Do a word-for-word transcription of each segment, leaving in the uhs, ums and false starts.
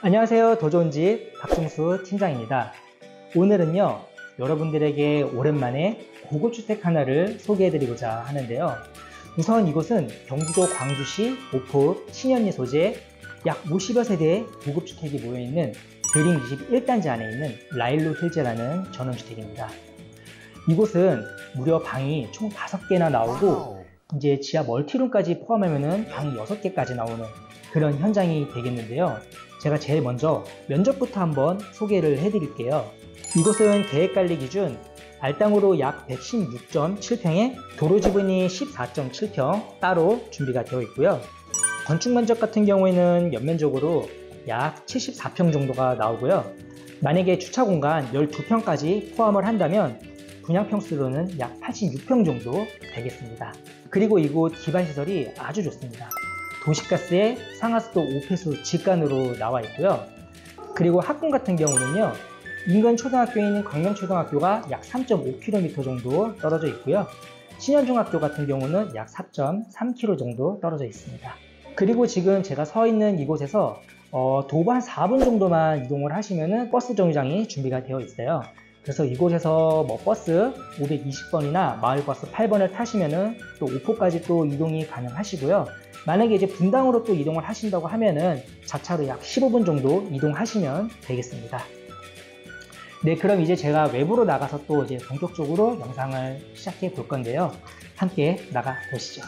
안녕하세요. 더 좋은 집 박종수 팀장입니다. 오늘은요, 여러분들에게 오랜만에 고급주택 하나를 소개해드리고자 하는데요. 우선 이곳은 경기도 광주시 오포읍 신현리 소재 약 오십여 세대의 고급주택이 모여있는 대림 이십일 단지 안에 있는 라일로 힐즈라는 전원주택입니다. 이곳은 무려 방이 총 다섯 개나 나오고 이제 지하 멀티룸까지 포함하면 방이 여섯 개까지 나오는 그런 현장이 되겠는데요. 제가 제일 먼저 면적부터 한번 소개를 해드릴게요. 이곳은 계획관리 기준 알땅으로 약 백십육 점 칠 평에 도로 지분이 십사 점 칠 평 따로 준비가 되어 있고요. 건축 면적 같은 경우에는 연면적으로 약 칠십사 평 정도가 나오고요. 만약에 주차 공간 십이 평까지 포함을 한다면 분양평 수로는 약 팔십육 평 정도 되겠습니다. 그리고 이곳 기반시설이 아주 좋습니다. 도시가스에 상하수도 오 폐수 직관으로 나와 있고요. 그리고 학군 같은 경우는요, 인근 초등학교에 있는 광명초등학교가 약 삼 점 오 킬로미터 정도 떨어져 있고요. 신현중학교 같은 경우는 약 사 점 삼 킬로미터 정도 떨어져 있습니다. 그리고 지금 제가 서 있는 이곳에서 어, 도보 한 사 분 정도만 이동을 하시면은 버스 정류장이 준비가 되어 있어요. 그래서 이곳에서 뭐 버스 오백이십 번이나 마을버스 팔 번을 타시면은 또 오포까지 또 이동이 가능하시고요. 만약에 이제 분당으로 또 이동을 하신다고 하면은 자차로 약 십오 분 정도 이동하시면 되겠습니다. 네, 그럼 이제 제가 외부로 나가서 또 이제 본격적으로 영상을 시작해 볼 건데요. 함께 나가 보시죠.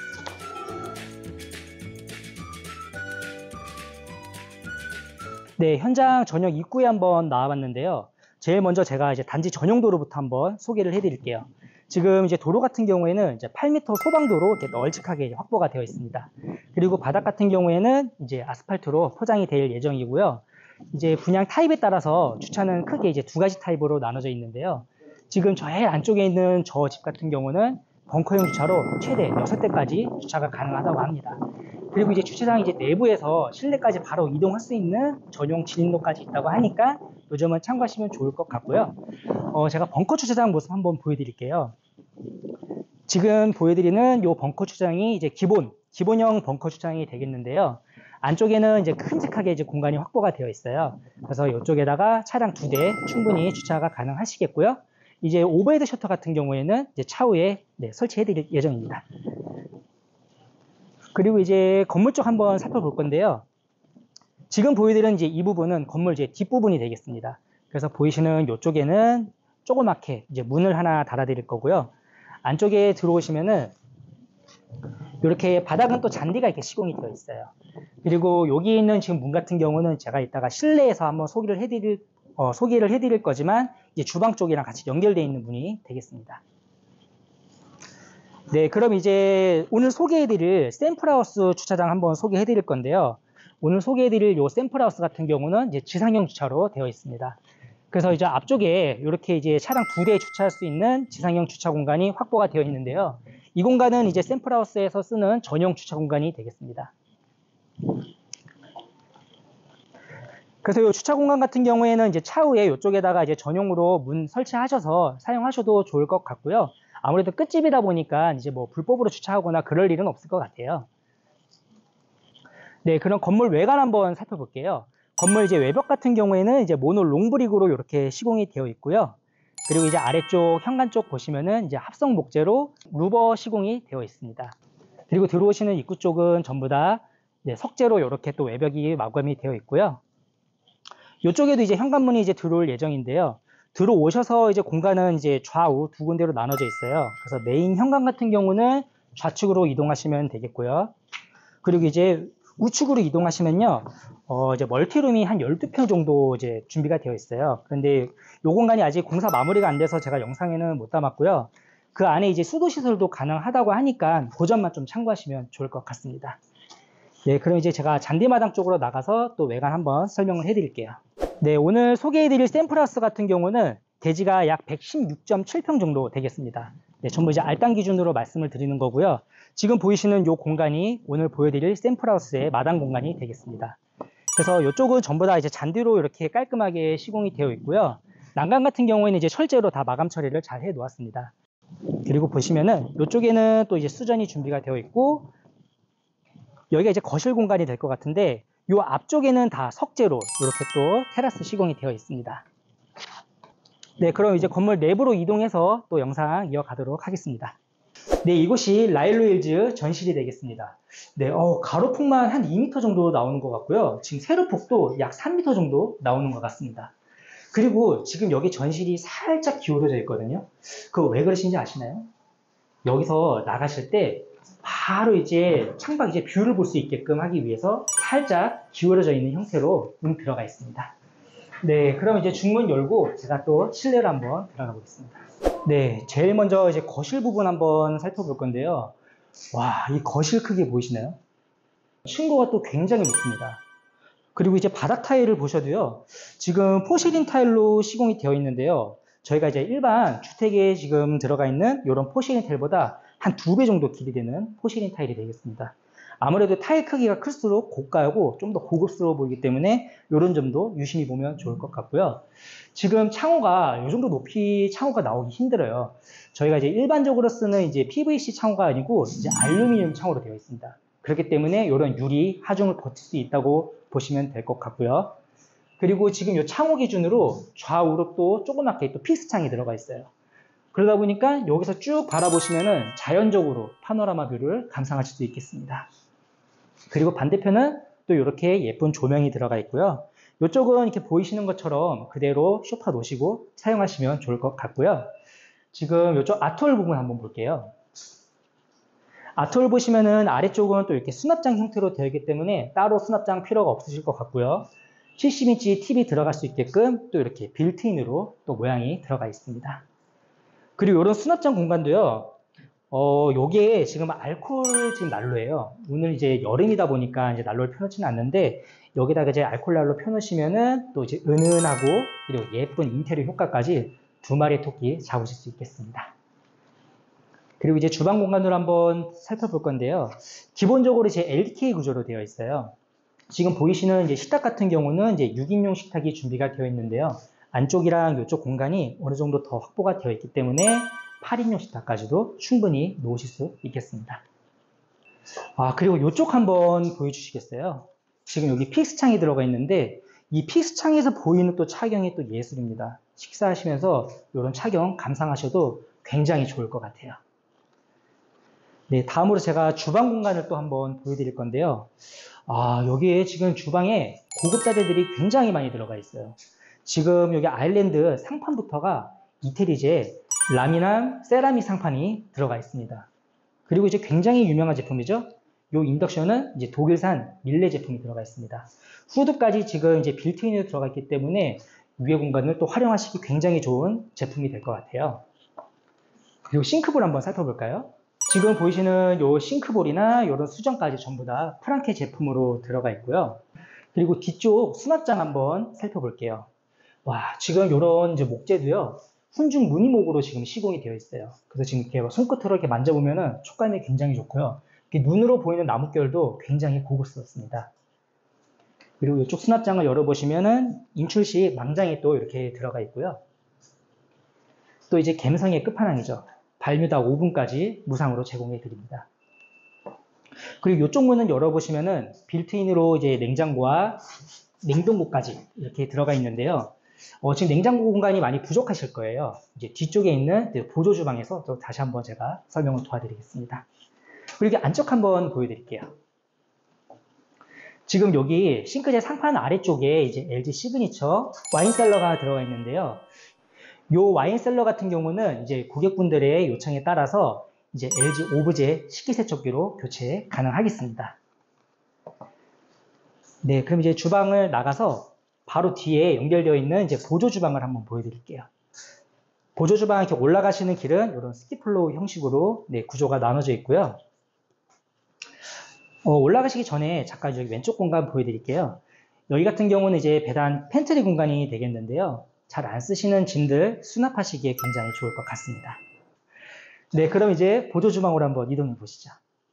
네, 현장 전용 입구에 한번 나와봤는데요. 제일 먼저 제가 이제 단지 전용 도로부터 한번 소개를 해드릴게요. 지금 이제 도로 같은 경우에는 이제 팔 미터 소방도로 이렇게 널찍하게 확보가 되어 있습니다. 그리고 바닥 같은 경우에는 이제 아스팔트로 포장이 될 예정이고요. 이제 분양 타입에 따라서 주차는 크게 이제 두 가지 타입으로 나눠져 있는데요. 지금 제일 안쪽에 있는 저 집 같은 경우는 벙커형 주차로 최대 여섯 대까지 주차가 가능하다고 합니다. 그리고 이제 주차장 이제 내부에서 실내까지 바로 이동할 수 있는 전용 진입로까지 있다고 하니까 이 점은 참고하시면 좋을 것 같고요. 어, 제가 벙커 주차장 모습 한번 보여드릴게요. 지금 보여드리는 이 벙커 주차장이 이제 기본, 기본형 벙커 주차장이 되겠는데요. 안쪽에는 이제 큼직하게 이제 공간이 확보가 되어 있어요. 그래서 이쪽에다가 차량 두 대 충분히 주차가 가능하시겠고요. 이제 오버헤드 셔터 같은 경우에는 이제 차후에 네, 설치해 드릴 예정입니다. 그리고 이제 건물 쪽 한번 살펴볼 건데요. 지금 보여드리는 이제 이 부분은 건물 이제 뒷부분이 되겠습니다. 그래서 보이시는 이쪽에는 조그맣게 이제 문을 하나 달아드릴 거고요. 안쪽에 들어오시면은 이렇게 바닥은 또 잔디가 이렇게 시공이 되어 있어요. 그리고 여기 있는 지금 문 같은 경우는 제가 이따가 실내에서 한번 소개를 해드릴 어, 소개를 해드릴 거지만 이제 주방 쪽이랑 같이 연결되어 있는 문이 되겠습니다. 네, 그럼 이제 오늘 소개해드릴 샘플하우스 주차장 한번 소개해드릴 건데요. 오늘 소개해드릴 이 샘플하우스 같은 경우는 이제 지상형 주차로 되어 있습니다. 그래서 이제 앞쪽에 이렇게 이제 차량 두 대 주차할 수 있는 지상형 주차 공간이 확보가 되어 있는데요. 이 공간은 이제 샘플하우스에서 쓰는 전용 주차 공간이 되겠습니다. 그래서 이 주차 공간 같은 경우에는 이제 차후에 이쪽에다가 이제 전용으로 문 설치하셔서 사용하셔도 좋을 것 같고요. 아무래도 끝집이다 보니까 이제 뭐 불법으로 주차하거나 그럴 일은 없을 것 같아요. 네, 그럼 건물 외관 한번 살펴볼게요. 건물 이제 외벽 같은 경우에는 이제 모노 롱브릭으로 이렇게 시공이 되어 있고요. 그리고 이제 아래쪽 현관 쪽 보시면은 이제 합성 목재로 루버 시공이 되어 있습니다. 그리고 들어오시는 입구 쪽은 전부 다 네, 석재로 이렇게 또 외벽이 마감이 되어 있고요. 이쪽에도 이제 현관문이 이제 들어올 예정인데요. 들어오셔서 이제 공간은 이제 좌우 두 군데로 나눠져 있어요. 그래서 메인 현관 같은 경우는 좌측으로 이동하시면 되겠고요. 그리고 이제 우측으로 이동하시면요, 어, 이제 멀티룸이 한 십이 평 정도 이제 준비가 되어 있어요. 그런데 이 공간이 아직 공사 마무리가 안 돼서 제가 영상에는 못 담았고요. 그 안에 이제 수도시설도 가능하다고 하니까 그 점만 좀 참고하시면 좋을 것 같습니다. 네, 그럼 이제 제가 잔디마당 쪽으로 나가서 또 외관 한번 설명을 해드릴게요. 네, 오늘 소개해드릴 샘플하우스 같은 경우는 대지가 약 백십육 점 칠 평 정도 되겠습니다. 네, 전부 이제 알땅 기준으로 말씀을 드리는 거고요. 지금 보이시는 이 공간이 오늘 보여드릴 샘플하우스의 마당 공간이 되겠습니다. 그래서 이쪽은 전부 다 이제 잔디로 이렇게 깔끔하게 시공이 되어 있고요. 난간 같은 경우에는 이제 철제로 다 마감 처리를 잘 해 놓았습니다. 그리고 보시면은 이쪽에는 또 이제 수전이 준비가 되어 있고, 여기가 이제 거실 공간이 될 것 같은데, 요 앞쪽에는 다 석재로 이렇게 또 테라스 시공이 되어 있습니다. 네, 그럼 이제 건물 내부로 이동해서 또 영상 이어가도록 하겠습니다. 네, 이곳이 라일로힐즈 전실이 되겠습니다. 네, 어, 가로폭만 한 이 미터 정도 나오는 것 같고요. 지금 세로폭도 약 삼 미터 정도 나오는 것 같습니다. 그리고 지금 여기 전실이 살짝 기울어져 있거든요. 그거 왜 그러신지 아시나요? 여기서 나가실 때 바로 이제 창밖 이제 뷰를 볼 수 있게끔 하기 위해서 살짝 기울어져 있는 형태로 문 들어가 있습니다. 네, 그럼 이제 중문 열고 제가 또 실내로 한번 들어가 보겠습니다. 네, 제일 먼저 이제 거실 부분 한번 살펴볼 건데요. 와, 이 거실 크기 보이시나요? 층고가 또 굉장히 높습니다. 그리고 이제 바닥 타일을 보셔도요. 지금 포시린 타일로 시공이 되어 있는데요. 저희가 이제 일반 주택에 지금 들어가 있는 이런 포시린 타일보다 한 두 배 정도 길이 되는 포시린 타일이 되겠습니다. 아무래도 타일 크기가 클수록 고가하고 좀 더 고급스러워 보이기 때문에 이런 점도 유심히 보면 좋을 것 같고요. 지금 창호가 이 정도 높이 창호가 나오기 힘들어요. 저희가 이제 일반적으로 쓰는 이제 피브이씨 창호가 아니고 이제 알루미늄 창호로 되어 있습니다. 그렇기 때문에 이런 유리 하중을 버틸 수 있다고 보시면 될 것 같고요. 그리고 지금 이 창호 기준으로 좌우로 또 조그맣게 또 피스창이 들어가 있어요. 그러다 보니까 여기서 쭉 바라보시면은 자연적으로 파노라마 뷰를 감상하실 수 있겠습니다. 그리고 반대편은 또 이렇게 예쁜 조명이 들어가 있고요. 이쪽은 이렇게 보이시는 것처럼 그대로 소파 놓으시고 사용하시면 좋을 것 같고요. 지금 이쪽 아트홀 부분 한번 볼게요. 아트홀 보시면은 아래쪽은 또 이렇게 수납장 형태로 되어 있기 때문에 따로 수납장 필요가 없으실 것 같고요. 칠십 인치 티비 들어갈 수 있게끔 또 이렇게 빌트인으로 또 모양이 들어가 있습니다. 그리고 이런 수납장 공간도요. 어, 요게 지금 알코올 지금 난로예요. 오늘 이제 여름이다 보니까 이제 난로를 펴놓지는 않는데 여기다가 이제 알코올 난로 펴놓으시면은 또 이제 은은하고 그리고 예쁜 인테리어 효과까지 두 마리의 토끼 잡으실 수 있겠습니다. 그리고 이제 주방 공간으로 한번 살펴볼 건데요. 기본적으로 이제 엘디케이 구조로 되어 있어요. 지금 보이시는 이제 식탁 같은 경우는 이제 육 인용 식탁이 준비가 되어 있는데요. 안쪽이랑 이쪽 공간이 어느 정도 더 확보가 되어 있기 때문에 팔 인용 식탁까지도 충분히 놓으실 수 있겠습니다. 아, 그리고 이쪽 한번 보여주시겠어요? 지금 여기 피스창이 들어가 있는데 이 피스창에서 보이는 또 차경이 또 예술입니다. 식사하시면서 이런 차경 감상하셔도 굉장히 좋을 것 같아요. 네, 다음으로 제가 주방 공간을 또 한번 보여드릴 건데요. 아, 여기에 지금 주방에 고급 자재들이 굉장히 많이 들어가 있어요. 지금 여기 아일랜드 상판부터가 이태리제 라미난 세라믹 상판이 들어가 있습니다. 그리고 이제 굉장히 유명한 제품이죠. 이 인덕션은 이제 독일산 밀레 제품이 들어가 있습니다. 후드까지 지금 이제 빌트인으로 들어가 있기 때문에 위에 공간을 또 활용하시기 굉장히 좋은 제품이 될 것 같아요. 그리고 싱크볼 한번 살펴볼까요? 지금 보이시는 요 싱크볼이나 이런 수전까지 전부 다 프랑케 제품으로 들어가 있고요. 그리고 뒤쪽 수납장 한번 살펴볼게요. 와, 지금 이런 이제 목재도요. 훈중 무늬목으로 지금 시공이 되어 있어요. 그래서 지금 이렇게 손끝으로 이렇게 만져보면은 촉감이 굉장히 좋고요. 눈으로 보이는 나뭇결도 굉장히 고급스럽습니다. 그리고 이쪽 수납장을 열어보시면은 인출식 망장이 또 이렇게 들어가 있고요. 또 이제 갬성의 끝판왕이죠. 발뮤다 오븐까지 무상으로 제공해 드립니다. 그리고 이쪽 문은 열어보시면은 빌트인으로 이제 냉장고와 냉동고까지 이렇게 들어가 있는데요. 어, 지금 냉장고 공간이 많이 부족하실 거예요. 이제 뒤쪽에 있는 보조 주방에서 또 다시 한번 제가 설명을 도와드리겠습니다. 그리고 안쪽 한번 보여드릴게요. 지금 여기 싱크대 상판 아래쪽에 이제 엘지 시그니처 와인셀러가 들어가 있는데요. 이 와인셀러 같은 경우는 이제 고객분들의 요청에 따라서 이제 엘지 오브제 식기세척기로 교체 가능하겠습니다. 네, 그럼 이제 주방을 나가서 바로 뒤에 연결되어 있는 이제 보조 주방을 한번 보여드릴게요. 보조 주방 이렇게 올라가시는 길은 이런 스키플로우 형식으로 네, 구조가 나눠져 있고요. 어, 올라가시기 전에 잠깐 여기 왼쪽 공간 보여드릴게요. 여기 같은 경우는 이제 배단 팬트리 공간이 되겠는데요. 잘 안 쓰시는 짐들 수납하시기에 굉장히 좋을 것 같습니다. 네, 그럼 이제 보조 주방으로 한번 이동해 보시죠.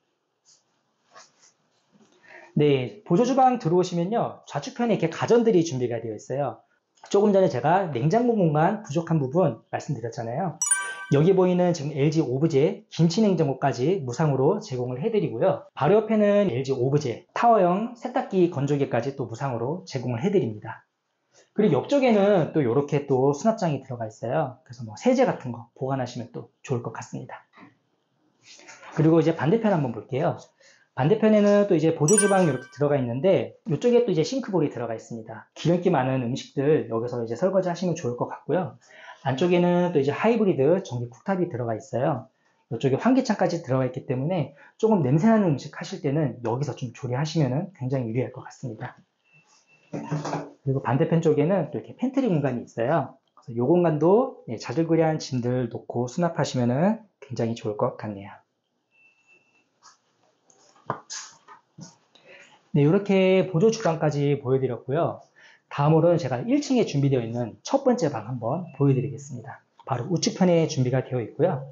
네, 보조 주방 들어오시면요. 좌측편에 이렇게 가전들이 준비가 되어 있어요. 조금 전에 제가 냉장고 공간 부족한 부분 말씀드렸잖아요. 여기 보이는 지금 엘지 오브제 김치냉장고까지 무상으로 제공을 해드리고요. 바로 옆에는 엘지 오브제 타워형 세탁기 건조기까지 또 무상으로 제공을 해드립니다. 그리고 옆쪽에는 또 이렇게 또 수납장이 들어가 있어요. 그래서 뭐 세제 같은 거 보관하시면 또 좋을 것 같습니다. 그리고 이제 반대편 한번 볼게요. 반대편에는 또 이제 보조 주방이 이렇게 들어가 있는데 이쪽에 또 이제 싱크볼이 들어가 있습니다. 기름기 많은 음식들 여기서 이제 설거지 하시면 좋을 것 같고요. 안쪽에는 또 이제 하이브리드 전기 쿡탑이 들어가 있어요. 이쪽에 환기창까지 들어가 있기 때문에 조금 냄새나는 음식 하실 때는 여기서 좀 조리하시면 굉장히 유리할 것 같습니다. 그리고 반대편 쪽에는 또 이렇게 팬트리 공간이 있어요. 그래서 이 공간도 자질구레한 짐들 놓고 수납하시면 굉장히 좋을 것 같네요. 네, 이렇게 보조 주방까지 보여드렸고요. 다음으로는 제가 일 층에 준비되어 있는 첫 번째 방 한번 보여드리겠습니다. 바로 우측편에 준비가 되어 있고요.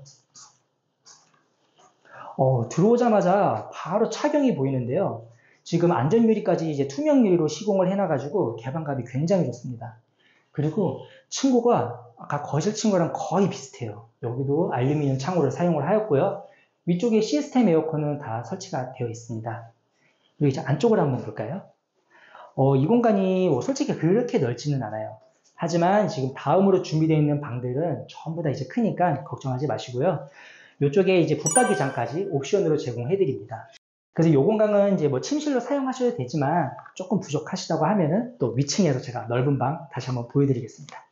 어, 들어오자마자 바로 차경이 보이는데요. 지금 안전유리까지 이제 투명 유리로 시공을 해놔가지고 개방감이 굉장히 좋습니다. 그리고 층고가 아까 거실 층고랑 거의 비슷해요. 여기도 알루미늄 창호를 사용을 하였고요. 위쪽에 시스템 에어컨은 다 설치가 되어 있습니다. 그리고 이제 안쪽을 한번 볼까요? 어, 이 공간이 뭐 솔직히 그렇게 넓지는 않아요. 하지만 지금 다음으로 준비되어 있는 방들은 전부 다 이제 크니까 걱정하지 마시고요. 이쪽에 이제 붙박이장까지 옵션으로 제공해 드립니다. 그래서 이 공간은 이제 뭐 침실로 사용하셔도 되지만 조금 부족하시다고 하면은 또 위층에서 제가 넓은 방 다시 한번 보여드리겠습니다.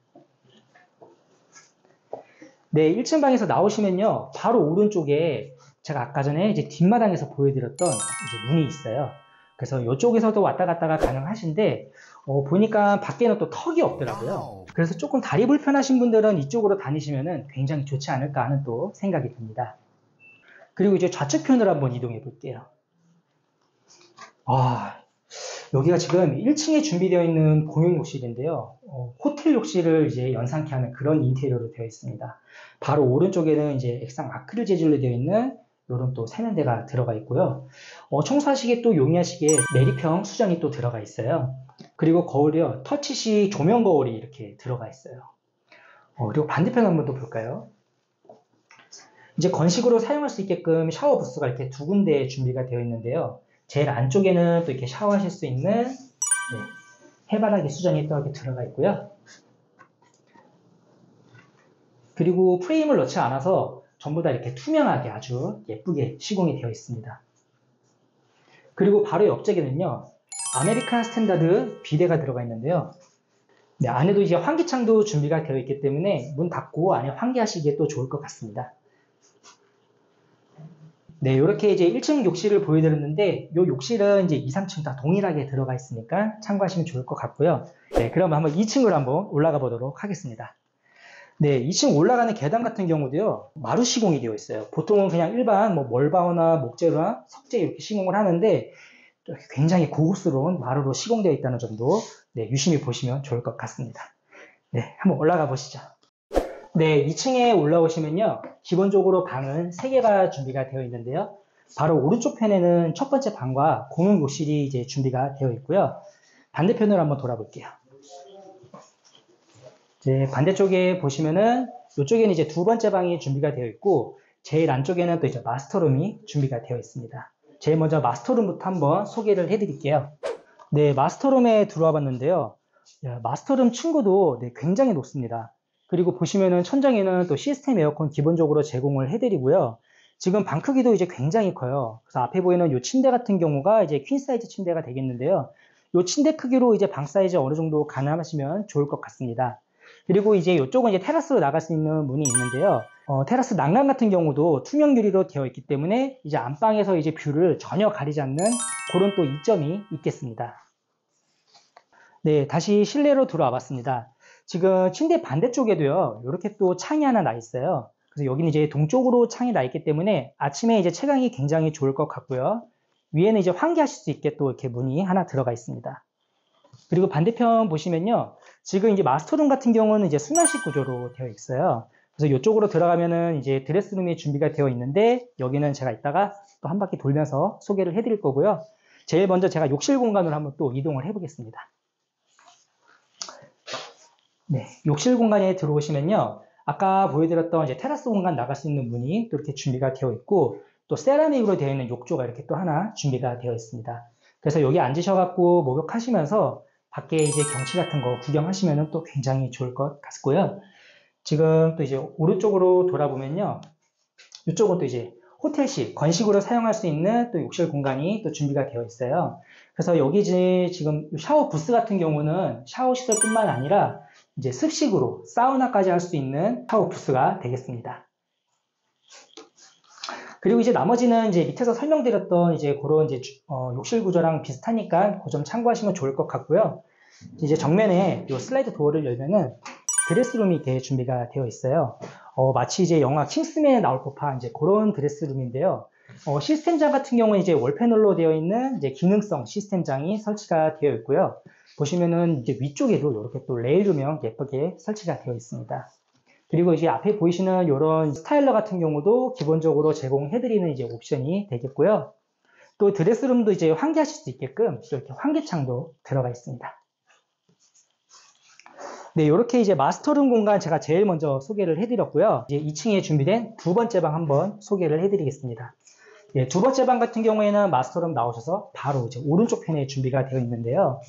네, 일 층 방에서 나오시면요, 바로 오른쪽에 제가 아까 전에 이제 뒷마당에서 보여드렸던 이제 문이 있어요. 그래서 이쪽에서도 왔다 갔다가 가능하신데, 어, 보니까 밖에는 또 턱이 없더라고요. 그래서 조금 다리 불편하신 분들은 이쪽으로 다니시면 굉장히 좋지 않을까 하는 또 생각이 듭니다. 그리고 이제 좌측편으로 한번 이동해 볼게요. 아, 여기가 지금 일 층에 준비되어 있는 공용 욕실인데요. 어, 호텔 욕실을 이제 연상케 하는 그런 인테리어로 되어 있습니다. 바로 오른쪽에는 이제 액상 아크릴 재질로 되어 있는 이런 또 세면대가 들어가 있고요. 어, 청소하시기에 또 용이하시게 내리평 수전이 또 들어가 있어요. 그리고 거울이요, 터치식 조명 거울이 이렇게 들어가 있어요. 어, 그리고 반대편 한번 또 볼까요? 이제 건식으로 사용할 수 있게끔 샤워 부스가 이렇게 두 군데 준비가 되어 있는데요. 제일 안쪽에는 또 이렇게 샤워하실 수 있는 네, 해바라기 수전이 또 이렇게 들어가 있고요. 그리고 프레임을 넣지 않아서 전부 다 이렇게 투명하게 아주 예쁘게 시공이 되어 있습니다. 그리고 바로 옆쪽에는요, 아메리칸 스탠다드 비데가 들어가 있는데요. 네, 안에도 이제 환기창도 준비가 되어 있기 때문에 문 닫고 안에 환기하시기에 또 좋을 것 같습니다. 네, 이렇게 이제 일 층 욕실을 보여드렸는데, 이 욕실은 이제 이, 삼 층 다 동일하게 들어가 있으니까 참고하시면 좋을 것 같고요. 네, 그럼 한번 이 층으로 한번 올라가 보도록 하겠습니다. 네, 이 층 올라가는 계단 같은 경우도요, 마루 시공이 되어 있어요. 보통은 그냥 일반 뭐 멀바우나 목재나 석재 이렇게 시공을 하는데, 굉장히 고급스러운 마루로 시공되어 있다는 점도 네, 유심히 보시면 좋을 것 같습니다. 네, 한번 올라가 보시죠. 네, 이 층에 올라오시면요, 기본적으로 방은 세 개가 준비가 되어 있는데요. 바로 오른쪽 편에는 첫 번째 방과 공용 욕실이 이제 준비가 되어 있고요. 반대편으로 한번 돌아볼게요. 이제 반대쪽에 보시면은 이쪽에는 이제 두 번째 방이 준비가 되어 있고, 제일 안쪽에는 또 이제 마스터룸이 준비가 되어 있습니다. 제일 먼저 마스터룸부터 한번 소개를 해드릴게요. 네, 마스터룸에 들어와 봤는데요. 마스터룸 층고도 네, 굉장히 높습니다. 그리고 보시면은 천장에는 또 시스템 에어컨 기본적으로 제공을 해드리고요. 지금 방 크기도 이제 굉장히 커요. 그래서 앞에 보이는 이 침대 같은 경우가 이제 퀸 사이즈 침대가 되겠는데요. 이 침대 크기로 이제 방 사이즈 어느 정도 가늠하시면 좋을 것 같습니다. 그리고 이제 이쪽은 이제 테라스로 나갈 수 있는 문이 있는데요. 어, 테라스 난간 같은 경우도 투명 유리로 되어 있기 때문에 이제 안방에서 이제 뷰를 전혀 가리지 않는 그런 또 이점이 있겠습니다. 네, 다시 실내로 들어와 봤습니다. 지금 침대 반대쪽에도요, 이렇게 또 창이 하나 나 있어요. 그래서 여기는 이제 동쪽으로 창이 나 있기 때문에 아침에 이제 채광이 굉장히 좋을 것 같고요. 위에는 이제 환기하실 수 있게 또 이렇게 문이 하나 들어가 있습니다. 그리고 반대편 보시면요, 지금 이제 마스터룸 같은 경우는 이제 수납식 구조로 되어 있어요. 그래서 이쪽으로 들어가면은 이제 드레스룸이 준비가 되어 있는데, 여기는 제가 이따가 또 한 바퀴 돌면서 소개를 해드릴 거고요. 제일 먼저 제가 욕실 공간으로 한번 또 이동을 해보겠습니다. 네, 욕실 공간에 들어오시면요, 아까 보여드렸던 이제 테라스 공간 나갈 수 있는 문이 또 이렇게 준비가 되어 있고, 또 세라믹으로 되어 있는 욕조가 이렇게 또 하나 준비가 되어 있습니다. 그래서 여기 앉으셔갖고 목욕하시면서 밖에 이제 경치 같은 거 구경하시면 또 굉장히 좋을 것 같고요. 지금 또 이제 오른쪽으로 돌아보면요. 이쪽은 또 이제 호텔식, 건식으로 사용할 수 있는 또 욕실 공간이 또 준비가 되어 있어요. 그래서 여기 이제 지금 샤워 부스 같은 경우는 샤워 시설뿐만 아니라 이제 습식으로 사우나까지 할 수 있는 샤워 부스가 되겠습니다. 그리고 이제 나머지는 이제 밑에서 설명드렸던 이제 그런 이제 어, 욕실 구조랑 비슷하니까 그 점 참고하시면 좋을 것 같고요. 이제 정면에 이 슬라이드 도어를 열면은 드레스룸이 이렇게 준비가 되어 있어요. 어, 마치 이제 영화 킹스맨에 나올 법한 이제 그런 드레스룸인데요. 어, 시스템장 같은 경우는 이제 월패널로 되어 있는 이제 기능성 시스템장이 설치가 되어 있고요. 보시면은 이제 위쪽에도 이렇게 또 레일 조명 예쁘게 설치가 되어 있습니다. 그리고 이제 앞에 보이시는 이런 스타일러 같은 경우도 기본적으로 제공해드리는 이제 옵션이 되겠고요. 또 드레스룸도 이제 환기하실 수 있게끔 이렇게 환기창도 들어가 있습니다. 네, 이렇게 이제 마스터룸 공간 제가 제일 먼저 소개를 해드렸고요. 이제 이 층에 준비된 두 번째 방 한번 소개를 해드리겠습니다. 네, 두 번째 방 같은 경우에는 마스터룸 나오셔서 바로 이제 오른쪽 편에 준비가 되어 있는데요.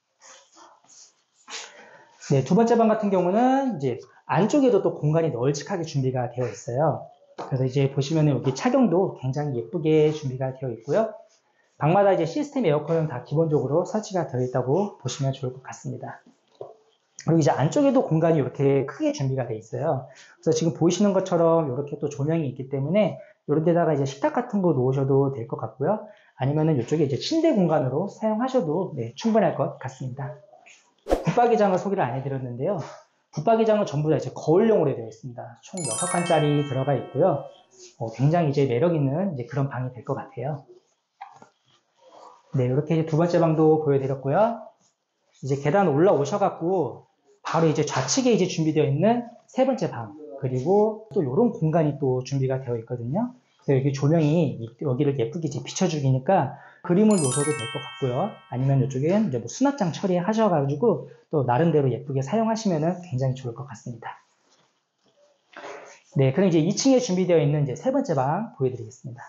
네, 두 번째 방 같은 경우는 이제 안쪽에도 또 공간이 널찍하게 준비가 되어 있어요. 그래서 이제 보시면 여기 착용도 굉장히 예쁘게 준비가 되어 있고요. 방마다 이제 시스템 에어컨은 다 기본적으로 설치가 되어 있다고 보시면 좋을 것 같습니다. 그리고 이제 안쪽에도 공간이 이렇게 크게 준비가 되어 있어요. 그래서 지금 보이시는 것처럼 이렇게 또 조명이 있기 때문에 이런 데다가 이제 식탁 같은 거 놓으셔도 될 것 같고요. 아니면은 이쪽에 이제 침대 공간으로 사용하셔도 네, 충분할 것 같습니다. 붙박이장을 소개를 안 해드렸는데요. 붙박이장은 전부 다 이제 거울형으로 되어 있습니다. 총 여섯 칸짜리 들어가 있고요. 어, 굉장히 이제 매력 있는 이제 그런 방이 될 것 같아요. 네, 이렇게 이제 두 번째 방도 보여드렸고요. 이제 계단 올라오셔갖고 바로 이제 좌측에 이제 준비되어 있는 세 번째 방, 그리고 또 이런 공간이 또 준비가 되어 있거든요. 그래서 여기 조명이 여기를 예쁘게 이제 비춰주기니까 그림을 놓으셔도 될 것 같고요. 아니면 이쪽엔 이제 뭐 수납장 처리하셔가지고 또 나름대로 예쁘게 사용하시면 굉장히 좋을 것 같습니다. 네, 그럼 이제 이 층에 준비되어 있는 이제 세 번째 방 보여드리겠습니다.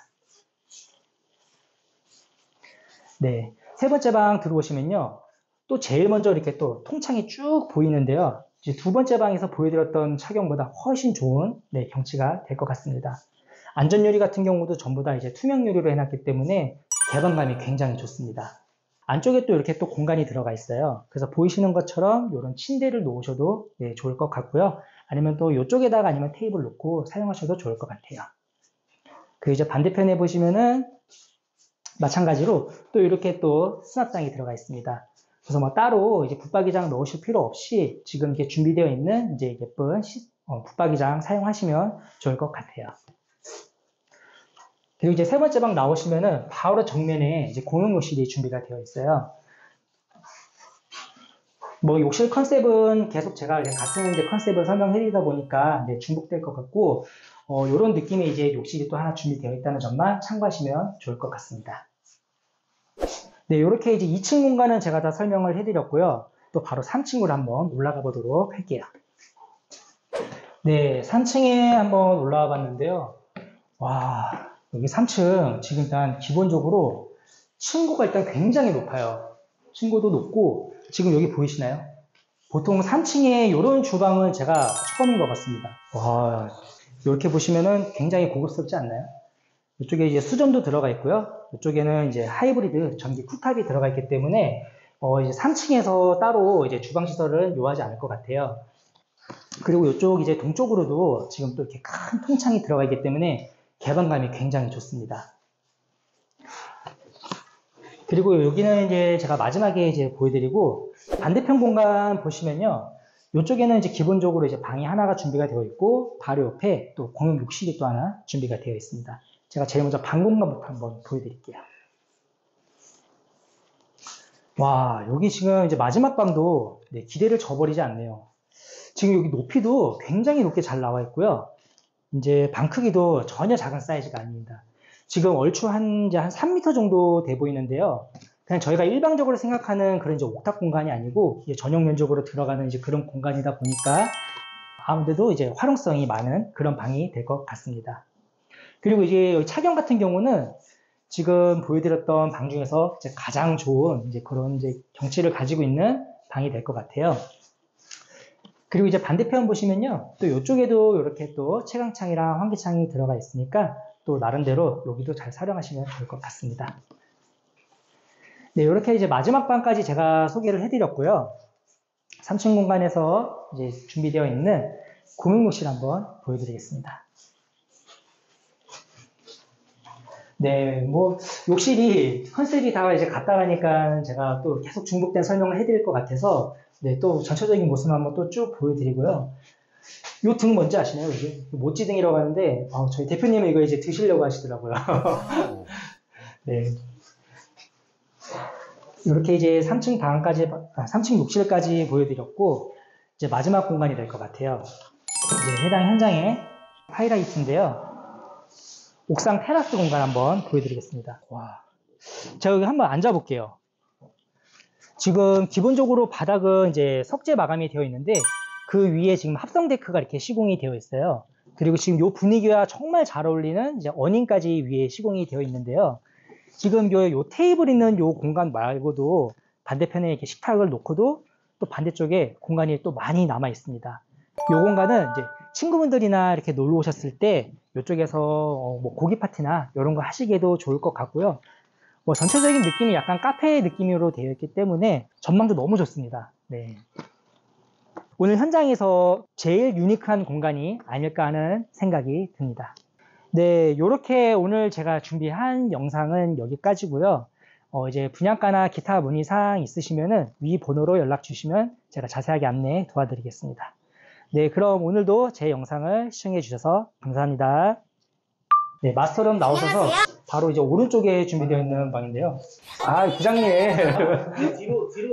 네, 세 번째 방 들어오시면요. 또 제일 먼저 이렇게 또 통창이 쭉 보이는데요. 이제 두 번째 방에서 보여드렸던 착용보다 훨씬 좋은 네, 경치가 될 것 같습니다. 안전유리 같은 경우도 전부 다 이제 투명 유리로 해놨기 때문에 개방감이 굉장히 좋습니다. 안쪽에 또 이렇게 또 공간이 들어가 있어요. 그래서 보이시는 것처럼 이런 침대를 놓으셔도 네, 좋을 것 같고요. 아니면 또 이쪽에다가 아니면 테이블 놓고 사용하셔도 좋을 것 같아요. 그 이제 반대편에 보시면은 마찬가지로 또 이렇게 또 수납장이 들어가 있습니다. 그래서 뭐 따로 이제 붙박이장 넣으실 필요 없이 지금 이렇게 준비되어 있는 이제 예쁜 시, 어, 붙박이장 사용하시면 좋을 것 같아요. 그리고 이제 세 번째 방 나오시면은 바로 정면에 이제 공용 욕실이 준비가 되어 있어요. 뭐 욕실 컨셉은 계속 제가 같은 이제 컨셉을 설명해드리다 보니까 네, 중복될 것 같고, 어, 이런 느낌의 이제 욕실이 또 하나 준비되어 있다는 점만 참고하시면 좋을 것 같습니다. 네, 이렇게 이제 이 층 공간은 제가 다 설명을 해드렸고요. 또 바로 삼 층으로 한번 올라가 보도록 할게요. 네, 삼 층에 한번 올라와 봤는데요. 와, 여기 삼 층 지금 일단 기본적으로 층고가 일단 굉장히 높아요. 층고도 높고 지금 여기 보이시나요? 보통 삼 층에 이런 주방은 제가 처음인 것 같습니다. 와, 이렇게 보시면은 굉장히 고급스럽지 않나요? 이쪽에 이제 수전도 들어가 있고요. 이쪽에는 이제 하이브리드 전기 쿡탑이 들어가 있기 때문에 어 이제 삼 층에서 따로 이제 주방 시설은 요하지 않을 것 같아요. 그리고 이쪽 이제 동쪽으로도 지금 또 이렇게 큰 통창이 들어가 있기 때문에 개방감이 굉장히 좋습니다. 그리고 여기는 이제 제가 마지막에 이제 보여드리고, 반대편 공간 보시면요. 이쪽에는 이제 기본적으로 이제 방이 하나가 준비가 되어 있고, 바로 옆에 또 공용 욕실이 또 하나 준비가 되어 있습니다. 제가 제일 먼저 방 공간부터 한번 보여드릴게요. 와, 여기 지금 이제 마지막 방도 네, 기대를 저버리지 않네요. 지금 여기 높이도 굉장히 높게 잘 나와 있고요. 이제 방 크기도 전혀 작은 사이즈가 아닙니다. 지금 얼추 한, 이제 한 삼 미터 정도 돼 보이는데요. 그냥 저희가 일반적으로 생각하는 그런 이제 옥탑 공간이 아니고, 이제 전용 면적으로 들어가는 이제 그런 공간이다 보니까 아무래도 이제 활용성이 많은 그런 방이 될 것 같습니다. 그리고 이제 여기 차경 같은 경우는 지금 보여드렸던 방 중에서 이제 가장 좋은 이제 그런 이제 경치를 가지고 있는 방이 될 것 같아요. 그리고 이제 반대편 보시면요, 또 이쪽에도 이렇게 또 채광창이랑 환기창이 들어가 있으니까 또 나름대로 여기도 잘 활용하시면 될 것 같습니다. 네, 이렇게 이제 마지막 방까지 제가 소개를 해드렸고요. 삼 층 공간에서 이제 준비되어 있는 고명욕실 한번 보여드리겠습니다. 네, 뭐 욕실이 컨셉이 다 이제 갔다 가니까 제가 또 계속 중복된 설명을 해드릴 것 같아서 네, 또 전체적인 모습 한번 또 쭉 보여드리고요. 이 등 뭔지 아시나요? 이게 모찌등이라고 하는데 어, 저희 대표님은 이거 이제 드시려고 하시더라고요. 네. 이렇게 이제 삼 층 방까지, 아, 삼 층 욕실까지 보여드렸고, 이제 마지막 공간이 될 것 같아요. 이제 해당 현장의 하이라이트인데요. 옥상 테라스 공간 한번 보여드리겠습니다. 와. 제가 여기 한번 앉아볼게요. 지금 기본적으로 바닥은 이제 석재 마감이 되어 있는데, 그 위에 지금 합성 데크가 이렇게 시공이 되어 있어요. 그리고 지금 이 분위기와 정말 잘 어울리는 이제 어닝까지 위에 시공이 되어 있는데요. 지금 요, 요 테이블 있는 요 공간 말고도 반대편에 이렇게 식탁을 놓고도 또 반대쪽에 공간이 또 많이 남아 있습니다. 요 공간은 이제 친구분들이나 이렇게 놀러 오셨을 때 이쪽에서 어, 뭐 고기 파티나 이런 거 하시기에도 좋을 것 같고요. 뭐 전체적인 느낌이 약간 카페 느낌으로 되어 있기 때문에 전망도 너무 좋습니다. 네. 오늘 현장에서 제일 유니크한 공간이 아닐까 하는 생각이 듭니다. 네, 이렇게 오늘 제가 준비한 영상은 여기까지고요. 어, 이제 분양가나 기타 문의 사항 있으시면은 위 번호로 연락 주시면 제가 자세하게 안내 도와드리겠습니다. 네, 그럼 오늘도 제 영상을 시청해 주셔서 감사합니다. 네, 마스터룸 나오셔서 바로 이제 오른쪽에 준비되어 있는 방인데요. 아, 부장님. 뒤로, 뒤로.